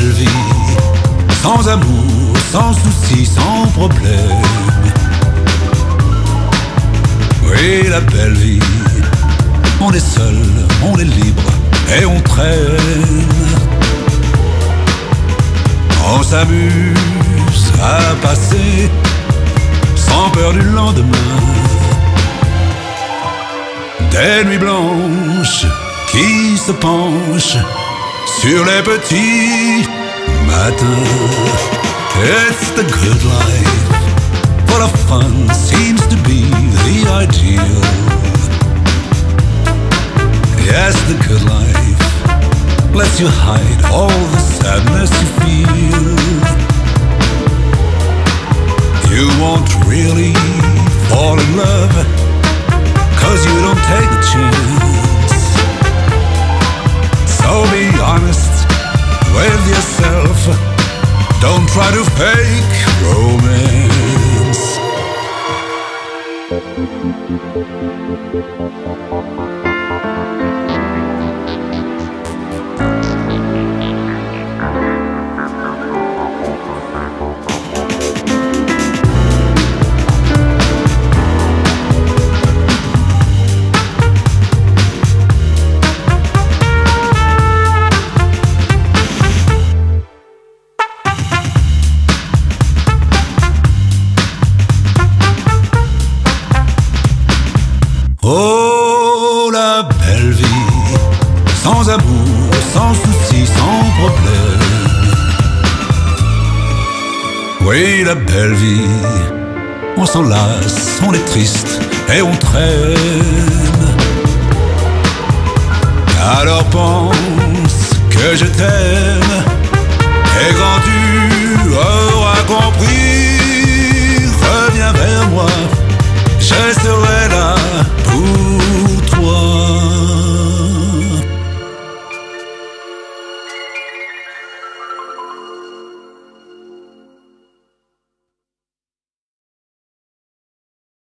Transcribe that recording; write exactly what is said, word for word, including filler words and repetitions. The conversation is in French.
belle vie, sans amour, sans soucis, sans problème. Oui, la belle vie, on est seul, on est libre et on traîne. On s'amuse à passer sans peur du lendemain. Des nuits blanches qui se penchent sur les petits matins. It's the good life, full of fun, seems to be the ideal. Yes, the good life lets you hide all the sadness you feel. You won't really fall in love, 'cause you don't take the chance. So be honest with yourself, don't try to fake romance. Oh, la belle vie, sans amour, sans soucis, sans problème. Oui, la belle vie, on s'enlace, on est triste et on traîne. Alors pense que je t'aime, et quand tu auras compris, reviens vers moi, je serai là pour